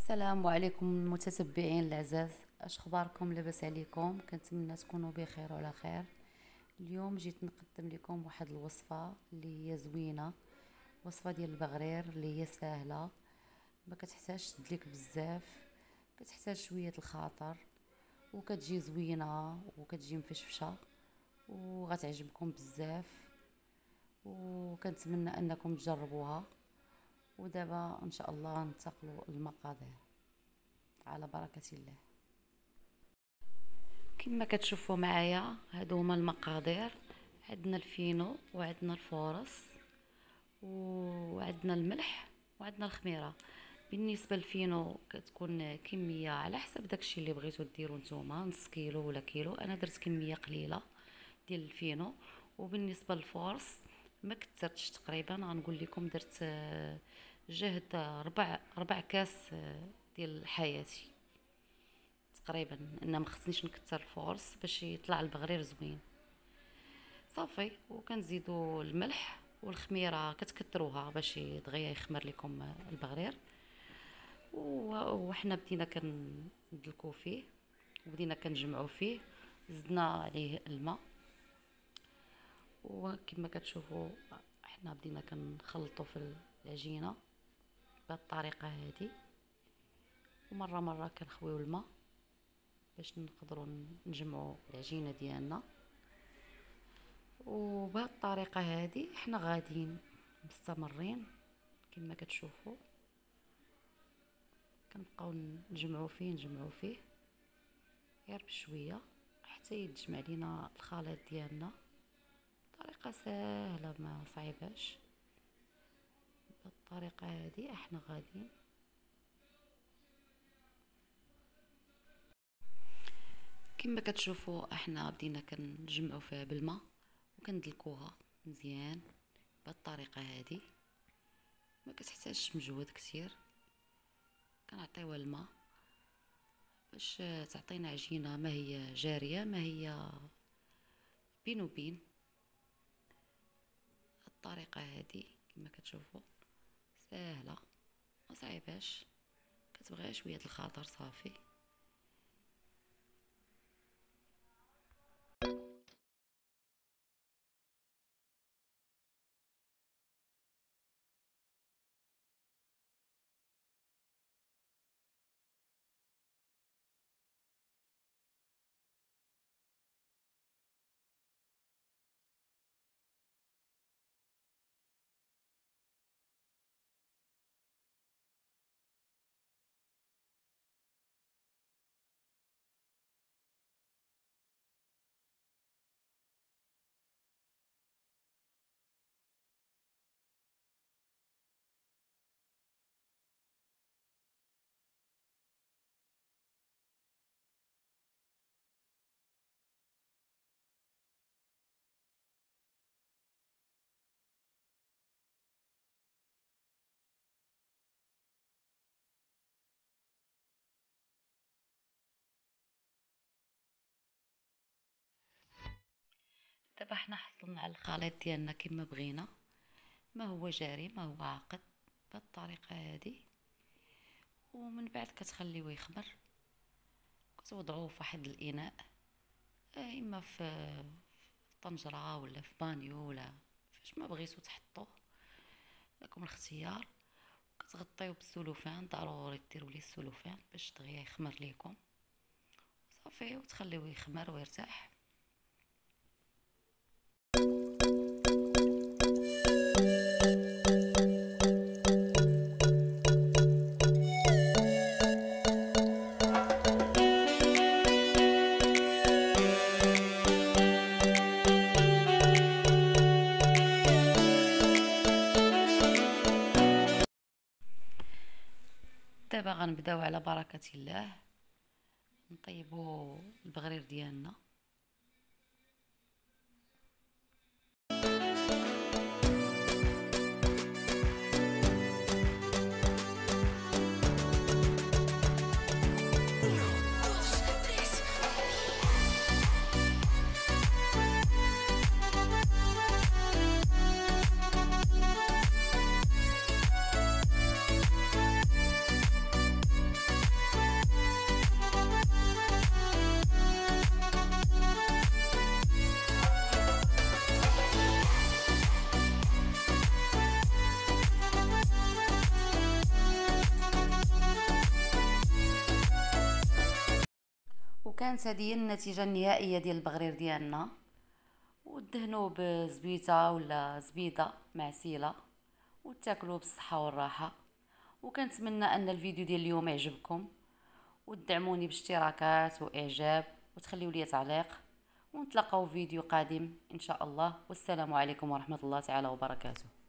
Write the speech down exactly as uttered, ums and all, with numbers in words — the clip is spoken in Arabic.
السلام عليكم المتتبعين العزاز، اش اخباركم؟ لاباس عليكم؟ كنتمنى تكونوا بخير وعلى خير. اليوم جيت نقدم لكم واحد الوصفه اللي هي زوينه، وصفه ديال البغرير اللي هي سهله، ما كتحتاجش تدليك بزاف، كتحتاج شويه الخاطر، وكتجي زوينه وكتجي مفشفشه وغتعجبكم بزاف، وكنتمنى انكم تجربوها. ودابا ان شاء الله ننتقلوا للمقادير على بركة الله. كما كتشوفوا معايا هادو هما المقادير. عندنا الفينو وعندنا الفورص وعندنا الملح وعندنا الخميره. بالنسبه للفينو كتكون كميه على حسب داكشي اللي بغيتو ديروا نتوما، نص كيلو ولا كيلو. انا درت كميه قليله ديال الفينو. وبالنسبه للفورص ما كثرتش، تقريبا غنقول لكم درت جهد ربع ربع كاس ديال حياتي تقريبا. انا ما خصنيش نكثر الفورص باش يطلع البغرير زوين صافي. وكنزيدوا الملح والخميره كتكثروها باش دغيا يخمر لكم البغرير. وحنا بدينا كندلكو فيه وبدينا كنجمعوا فيه، زدنا عليه الماء. وكما كتشوفوا حنا بدينا كنخلطوا في العجينه بهذه الطريقه هذه، ومره مره كنخويو الماء باش نقدروا نجمعوا العجينه ديالنا. وبهذه الطريقه هذه حنا غاديين مستمرين كما كتشوفوا، كنبقاو نجمعوا فيه نجمعوا فيه غير بشويه حتى يتجمع لينا الخليط ديالنا. طريقه سهله ما صعيباش. بالطريقه هذه احنا غاديين. كما كتشوفوا احنا بدينا كنجمعوا فيها بالماء وكندلكوها مزيان بهذه الطريقه هذه. ما كتحتاجش مجهود كثير، كنعطيوها الماء باش تعطينا عجينه ما هي جاريه، ما هي بين وبين. الطريقه هذه كما كتشوفوا سهله ما صعيباش، كتبغي شويه الخاطر صافي. دابا حنا حصلنا على الخليط ديالنا كما بغينا، ما هو جاري ما هو عاقد بهذه الطريقه هذه. ومن بعد كتخليوه يخمر، كتوضعوه في واحد الاناء، اما في طنجره ولا في بانيو ولا فاش ما بغيتو تحطوه، لكم الاختيار. كتغطيوه بالسلوفان، ضروري ديروا ليه السلوفان باش دغيا يخمر ليكم صافي، وتخليوه يخمر ويرتاح. دابا غنبداو على بركه الله نطيبوا البغرير ديالنا. وكانت هذه هي النتيجه النهائيه ديال البغرير ديالنا. ودهنوه بزبيته ولا زبيده معسيله وتاكلوه بالصحه والراحه. وكنتمنى ان الفيديو ديال اليوم يعجبكم، وتدعموني باشتراكات واعجاب وتخليوا لي تعليق، ونتلاقاو في فيديو قادم ان شاء الله. والسلام عليكم ورحمه الله تعالى وبركاته.